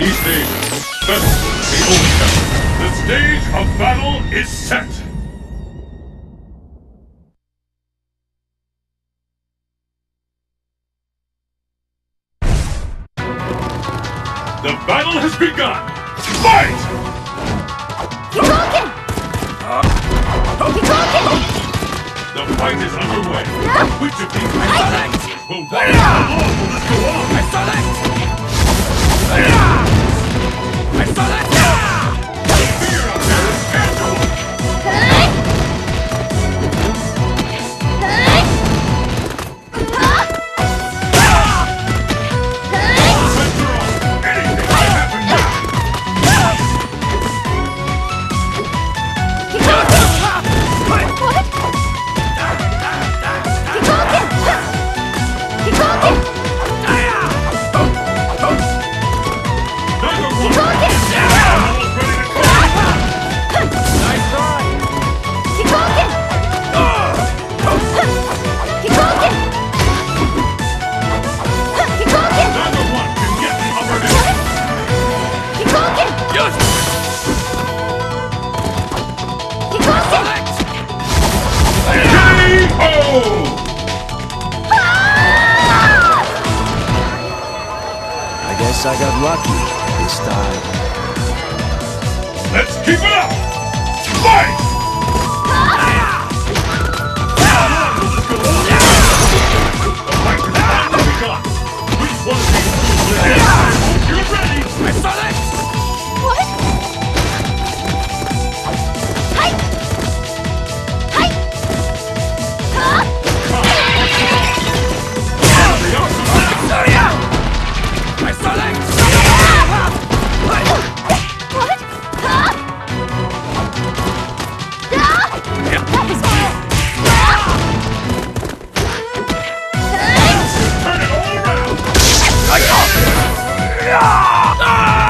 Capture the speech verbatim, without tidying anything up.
East Asia. Vessel, the ocean. The stage of battle is set. The battle has begun! Fight! Kikoken! Kikoken! The fight is underway. Which of these attacks will win? How long will this go on? I select! I select! The fear out there is tangible! Hey! Hey! Huh? Hey! Venture on! Anything can happen now! Kikoken! What? Kikoken! Kikoken! Number one! Kikoken! Almost ready to go! Nice try! Kikoken! Kikoken! Kikoken! Number one can get the upper hand! Kikoken! Use it! Kikoken! Select! K O! I guess I got lucky this time. Let's keep it up! Fight! How long will this go on? The fight has finally begun! Which one of these two will it is? You're ready! I select! What? Hi! Hi! Huh? The opposite! I select! What? Huh? Ah! That was bad. Hey! Turn it all around! I got it!